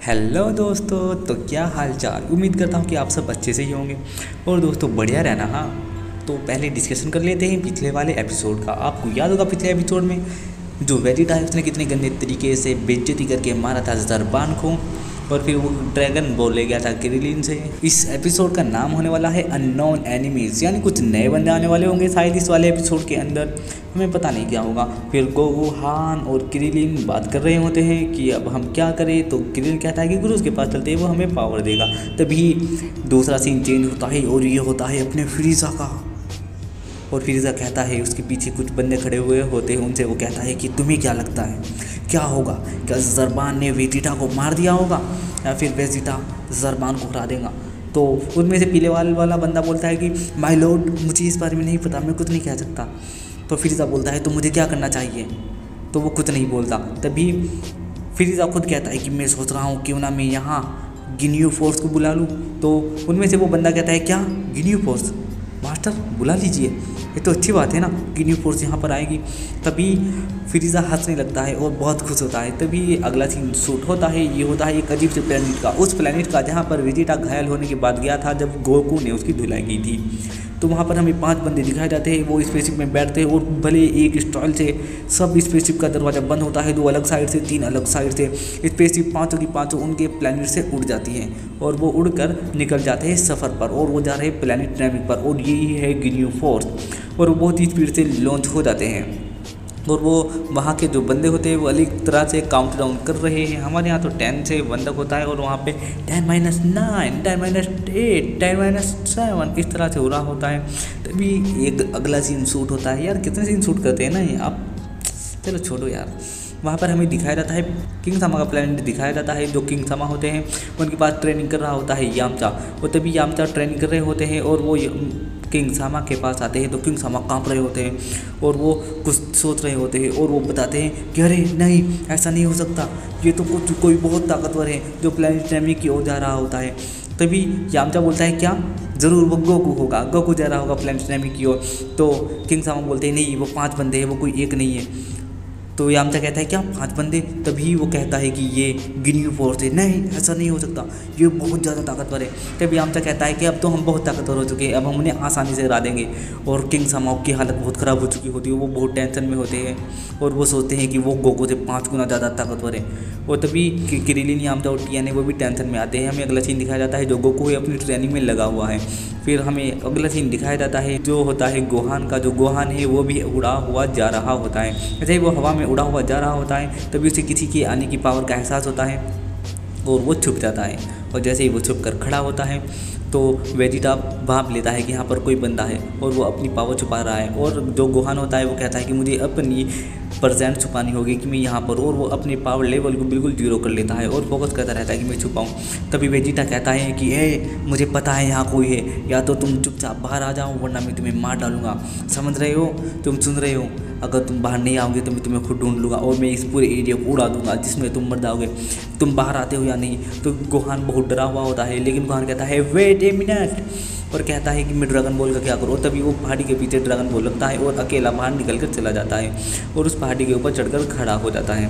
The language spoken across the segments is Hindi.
हेलो दोस्तों, तो क्या हाल चाल। उम्मीद करता हूँ कि आप सब अच्छे से ही होंगे और दोस्तों बढ़िया रहना। हाँ, तो पहले डिस्कशन कर लेते हैं पिछले वाले एपिसोड का। आपको याद होगा पिछले एपिसोड में जो वेजिटेरियंस ने कितने गंदे तरीके से बेइज्जती करके मारा था ज़रबान को, और फिर वो ड्रैगन बॉल ले गया था क्रिलिन से। इस एपिसोड का नाम होने वाला है अननोन एनिमीज, यानी कुछ नए बंदे आने वाले होंगे शायद इस वाले एपिसोड के अंदर। हमें पता नहीं क्या होगा। फिर गोगू, हान और क्रिलिन बात कर रहे होते हैं कि अब हम क्या करें। तो क्रिलिन कहता है कि गुरुज के पास चलते हैं, वो हमें पावर देगा। तभी दूसरा सीन चेंज होता है और ये होता है अपने फ्रीज़ा का। और फ्रीज़ा कहता है, उसके पीछे कुछ बंदे खड़े हुए होते हैं, उनसे वो कहता है कि तुम्हें क्या लगता है क्या होगा? क्या ज़रबान ने वेजिटा को मार दिया होगा या फिर वेजिटा ज़रबान को हरा देगा? तो उनमें से पीले वाला बंदा बोलता है कि माय लॉर्ड, मुझे इस बारे में नहीं पता, मैं कुछ नहीं कह सकता। तो फ्रीज़ा बोलता है तो मुझे क्या करना चाहिए? तो वो कुछ नहीं बोलता। तभी फ्रीज़ा खुद कहता है कि मैं सोच रहा हूँ क्यों ना मैं यहाँ गिनियो फोर्स को बुला लूँ। तो उनमें से वो बंदा कहता है क्या गिनियो फोर्स? मास्टर बुला लीजिए, ये तो अच्छी बात है ना, गिनियो फोर्स यहाँ पर आएगी। तभी फ्रीज़ा हंसने लगता है और बहुत खुश होता है। तभी अगला सीन शूट होता है। ये होता है एक अजीब से प्लेनेट का, उस प्लेनेट का जहाँ पर वेजिटा घायल होने के बाद गया था जब गोकू ने उसकी धुलाई की थी। तो वहाँ पर हमें 5 बंदे दिखाए जाते हैं, वो स्पेसशिप में बैठते हैं और भले एक स्टाइल से सब स्पेसशिप का दरवाज़ा बंद होता है, 2 अलग साइड से 3 अलग साइड से स्पेसशिप 5 की 5 उनके प्लेनेट से उड़ जाती हैं और वो उड़कर निकल जाते हैं सफ़र पर, और वो जा रहे हैं प्लेनेट नेमिक पर, और यही है गिनियो फोर्स। और वो बहुत ही स्पीड से लॉन्च हो जाते हैं और वो वहाँ के जो बंदे होते हैं वो अलग तरह से काउंट डाउन कर रहे हैं। हमारे यहाँ तो 10 से बंदक होता है और वहाँ पे 10-9, 10-8, 10-7 इस तरह से हो रहा होता है। तभी एक अगला सीन शूट होता है। यार कितने सीन शूट करते हैं ना ये आप, चलो छोड़ो यार। वहाँ पर हमें दिखाया जाता है किंग सामा का प्लेनेट दिखाया जाता है। जो किंग सामा होते हैं उनके पास ट्रेनिंग कर रहा होता है यामचा, और तभी यामचा ट्रेनिंग कर रहे होते हैं और वो किंग सामा के पास आते हैं। तो किंग सामा कांप रहे होते हैं और वो कुछ सोच रहे होते हैं और वो बताते हैं कि अरे नहीं, ऐसा नहीं हो सकता, ये तो कोई बहुत ताकतवर है जो प्लेनेट नेमिक की ओर जा रहा होता है। तभी यामचा बोलता है क्या? ज़रूर वो गोकू होगा, गोकू जा रहा होगा प्लेनेट नेमिक की ओर। तो किंग सामा बोलते हैं नहीं, वो 5 बंदे हैं, वो कोई एक नहीं है। तो यामचा कहता है क्या 5 बंदे? तभी वो कहता है कि ये गिनियो फोर्स है। नहीं, ऐसा नहीं हो सकता, ये बहुत ज़्यादा ताकतवर है। तभी यामचा कहता है कि अब तो हम बहुत ताकतवर हो चुके हैं, अब हम उन्हें आसानी से हरा देंगे। और किंग सामाओ की हालत बहुत ख़राब हो चुकी होती है, वो बहुत टेंशन में होते हैं और वो सोचते हैं कि वो गोकू से 5 गुना ज़्यादा ताकतवर है। और तभी क्रिलिन, यामचा और टिया ने वो भी टेंशन में आते हैं। हमें अगला सीन दिखाया जाता है जो गोकू अपनी ट्रेनिंग में लगा हुआ है। फिर हमें अगला सीन दिखाया जाता है जो होता है गोहान का। जो गोहान है वो भी उड़ा हुआ जा रहा होता है। ऐसे ही वो हवा में उड़ा हुआ जा रहा होता है, तभी उसे किसी के आने की पावर का एहसास होता है और वो छुप जाता है। और जैसे ही वो छुप कर खड़ा होता है तो वेजिटा भाप लेता है कि यहाँ पर कोई बंदा है और वो अपनी पावर छुपा रहा है। और जो गोहान होता है वो कहता है कि मुझे अपनी प्रेजेंट छुपानी होगी कि मैं यहाँ पर, और वो अपने पावर लेवल को बिल्कुल 0 कर लेता है और फोकस करता रहता है कि मैं छुपाऊँ। तभी वेजिटा कहता है कि मुझे पता है यहाँ कोई है, या तो तुम चुपचाप बाहर आ जाओ वरना मैं तुम्हें मार डालूंगा। समझ रहे हो? तुम सुन रहे हो? अगर तुम बाहर नहीं आओगे तो मैं तुम्हें खुद ढूंढ लूँगा और मैं इस पूरे एरिया को उड़ा दूंगा जिसमें तुम मर जाओगे। तुम बाहर आते हो या नहीं? तो गोहान बहुत डरा हुआ होता है, लेकिन गोहान कहता है वेट ए मिनट, और कहता है कि मैं ड्रैगन बॉल का क्या करूँ। तभी वो पहाड़ी के पीछे ड्रैगन बॉल लगता है और अकेला बाहर निकल कर चला जाता है और उस पहाड़ी के ऊपर चढ़कर खड़ा हो जाता है।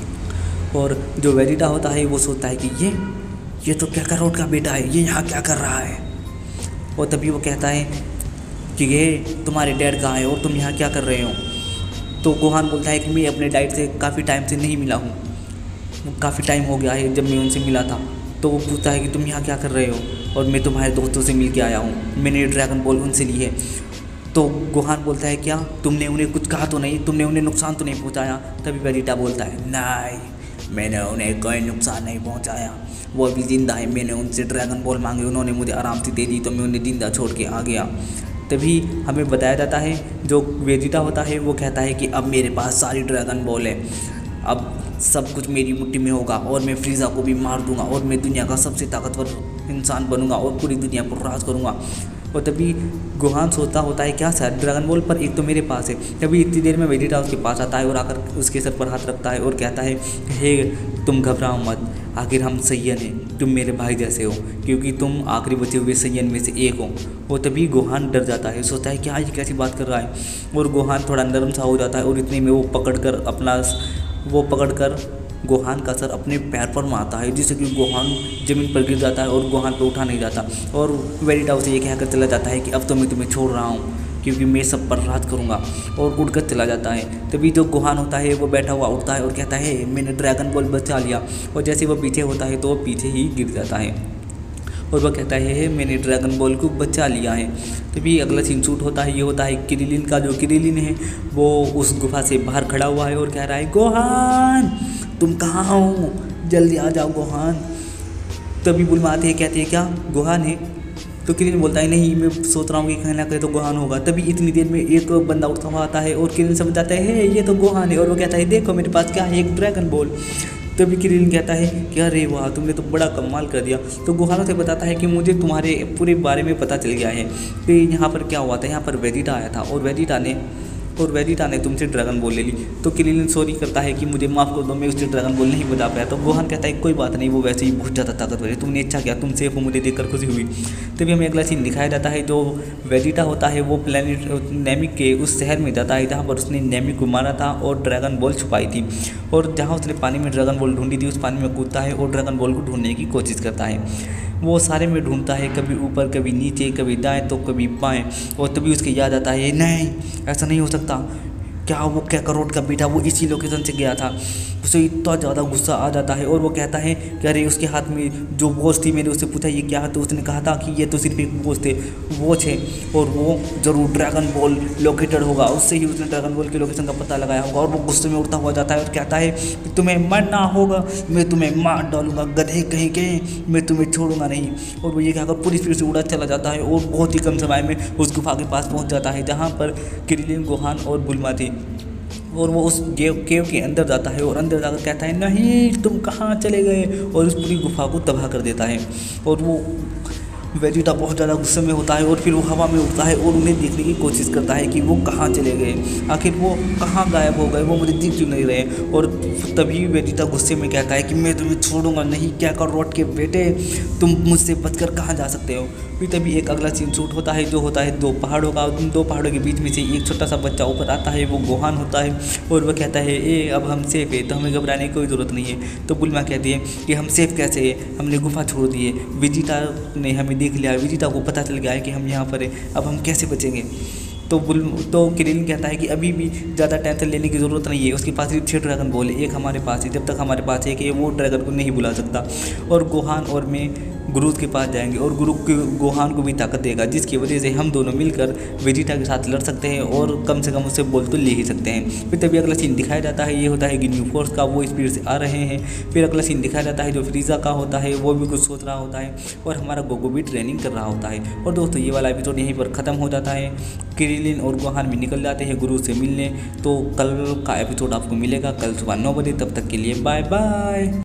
और जो वेजिटा होता है वो सोचता है कि ये तो काकारोट का बेटा है, ये यहाँ क्या कर रहा है। और तभी वो कहता है कि ये तुम्हारे डैड कहाँ है और तुम यहाँ क्या कर रहे हो। तो गोहान बोलता है कि मैं अपने डैड से काफ़ी टाइम से नहीं मिला हूँ, काफ़ी टाइम हो गया है जब मैं उनसे मिला था। तो वो पूछता है कि तुम यहाँ क्या कर रहे हो, और मैं तुम्हारे दोस्तों से मिल के आया हूँ, मैंने ड्रैगन बॉल उनसे ली है। तो गोहान बोलता है क्या तुमने उन्हें कुछ कहा तो नहीं, तुमने उन्हें नुकसान तो नहीं पहुँचाया? तभी वेजिटा बोलता है नहीं, मैंने उन्हें कोई नुकसान नहीं पहुँचाया, वो अभी जिंदा है। मैंने उनसे ड्रैगन बॉल मांगे, उन्होंने मुझे आराम से दे दी, तो मैं उन्हें जिंदा छोड़ के आ गया। तभी हमें बताया जाता है जो वेजिटा होता है वो कहता है कि अब मेरे पास सारी ड्रैगन बॉल है, अब सब कुछ मेरी मुट्ठी में होगा और मैं फ्रीज़ा को भी मार दूंगा और मैं दुनिया का सबसे ताकतवर इंसान बनूंगा और पूरी दुनिया पर राज करूंगा। और तभी गोहान सोचता होता है क्या सर ड्रैगन बॉल पर एक तो मेरे पास है। तभी इतनी देर में वेजिटा उसके पास आता है और आकर उसके सर पर हाथ रखता है और कहता है हे तुम घबराओ मत, आखिर हम सैयन हैं, तुम मेरे भाई जैसे हो क्योंकि तुम आखिरी बचे हुए सैयन में से एक हो। और तभी गोहान डर जाता है, सोचता है क्या ये कैसी बात कर रहा है। और गोहान थोड़ा नरम सा हो जाता है और इतने में वो पकड़ कर गोहान का सर अपने पैर पर मारता है, जिससे कि गोहान ज़मीन पर गिर जाता है और गोहान पर उठा नहीं जाता। और वेजिटा उसे ये कहकर चला जाता है कि अब तो मैं तुम्हें छोड़ रहा हूँ, क्योंकि मैं सब पर राज करूँगा, और उड़कर चला जाता है। तभी जो गोहान होता है वो बैठा हुआ उठता है और कहता है मैंने ड्रैगन बॉल बचा लिया, और जैसे वो पीछे होता है तो वो पीछे ही गिर जाता है और वह कहता है मैंने ड्रैगन बॉल को बचा लिया है। तभी अगला सीन शूट होता है, ये होता है क्रिलिन का। जो क्रिलिन है वो उस गुफा से बाहर खड़ा हुआ है और कह रहा है गोहान तुम कहाँ हो, जल्दी आ जाओ गोहान। तभी बुलमा आते हैं, कहते हैं क्या गोहान है? तो क्रिलिन बोलता है नहीं, मैं सोच रहा हूँ कि कहीं ना कहीं तो गोहान होगा। तभी इतनी देर में एक बंदा उठता हुआ आता है और क्रिलिन समझ जाता है ये तो गोहान है, और वो कहता है देखो मेरे पास क्या है, एक ड्रैगन बॉल। तभी क्रिलिन कहता है कि अरे वाह तुमने तो बड़ा कमाल कर दिया। तो गोहान से बताता है कि मुझे तुम्हारे पूरे बारे में पता चल गया है कि यहाँ पर क्या हुआ था। यहाँ पर वेजिटा आया था और वेजिटा ने तुमसे ड्रैगन बॉल ले ली। तो क्रिलिन सॉरी करता है कि मुझे माफ़ कर दो, मैं उससे ड्रैगन बॉल नहीं बता पाया। तो गोहान कहता है कोई बात नहीं, वो वैसे ही बहुत ज़्यादा ताकतवर है, तुमने अच्छा किया, तुम सेफ हो, मुझे देखकर खुशी हुई। तभी हमें अगला सीन दिखाया जाता है, जो वेजिटा होता है वो प्लेनेट नेमिक के उस शहर में जाता है जहाँ पर उसने नेमिक को मारा था और ड्रैगन बॉल छुपाई थी, और जहाँ उसने पानी में ड्रैगन बॉल ढूंढी थी उस पानी में कूदता है और ड्रैगन बॉल को ढूंढने की कोशिश करता है। वो सारे में ढूंढता है, कभी ऊपर कभी नीचे, कभी दाएं तो कभी बाएं, और तभी उसके याद आता है नहीं ऐसा नहीं हो सकता, क्या वो क्या करोड़ का बेटा वो इसी लोकेशन से गया था। उसे इतना ज़्यादा गुस्सा आ जाता है और वो कहता है कि अरे उसके हाथ में जो वॉच थी, मैंने उससे पूछा ये क्या है, तो उसने कहा था कि ये तो सिर्फ एक वॉच है और वो ज़रूर ड्रैगन बॉल लोकेटेड होगा। उससे ही उसने ड्रैगन बॉल के लोकेशन का पता लगाया होगा। और वो गुस्से में उड़ता हुआ जाता है और कहता है कि तुम्हें मरना होगा, मैं तुम्हें मार डालूंगा गधे कहीं के, मैं तुम्हें छोड़ूंगा नहीं। और वो ये कहकर पूरी स्पीड से उड़ा चला जाता है और बहुत ही कम समय में उस गुफा के पास पहुँच जाता है जहाँ पर क्रिलिन, गोहान और बुलमा थी। और वो उस केव के अंदर जाता है और अंदर जाकर कहता है नहीं तुम कहाँ चले गए, और उस पूरी गुफा को तबाह कर देता है। और वो वेजिटा बहुत ज़्यादा गुस्से में होता है और फिर वो हवा में उड़ता है और उन्हें देखने की कोशिश करता है कि वो कहाँ चले गए, आखिर वो कहाँ गायब हो गए, वो मुझे दिख क्यों नहीं रहे। और तभी वेजिटा गुस्से में कहता है कि मैं तुम्हें छोड़ूंगा नहीं, क्या कर रोट के बेटे, तुम मुझसे बचकर कहाँ जा सकते हो। फिर तभी एक अगला सीन शूट होता है, जो होता है दो पहाड़ों का। उन दो पहाड़ों के बीच में से एक छोटा सा बच्चा ऊपर आता है, वो गोहान होता है और वह कहता है ए अब हम सेफ है, तो हमें घबराने की कोई ज़रूरत नहीं है। तो बुलमा कहती है कि हम सेफ कैसे है, हमने गुफा छोड़ दी है, वेजिटा ने हमें देख लिया है, वेजिटा को पता चल गया है कि हम यहाँ पर है, अब हम कैसे बचेंगे। तो क्रिलिन कहता है कि अभी भी ज़्यादा टेंशन लेने की ज़रूरत नहीं है, उसके पास सिर्फ 6 ड्रैगन बॉल है, एक हमारे पास है, जब तक हमारे पास है कि वो ड्रैगन को नहीं बुला सकता। और गोहान और मैं गुरु के पास जाएंगे और गुरु गोहान को भी ताकत देगा, जिसकी वजह से हम दोनों मिलकर वेजिटा के साथ लड़ सकते हैं और कम से कम उससे बॉल तो ले ही सकते हैं। फिर तभी अगला सीन दिखाया जाता है, ये होता है कि न्यू फोर्स का, वो स्पीड से आ रहे हैं। फिर अगला सीन दिखाया जाता है जो फ्रीजा का होता है, वो भी कुछ सोच रहा होता है और हमारा गोगो भी ट्रेनिंग कर रहा होता है। और दोस्तों ये वाला एपिसोड यहीं पर ख़त्म हो जाता है। क्रिलिन और गोहान भी निकल जाते हैं गुरु से मिलने। तो कल का एपिसोड आपको मिलेगा कल सुबह 9 बजे, तब तक के लिए बाय बाय।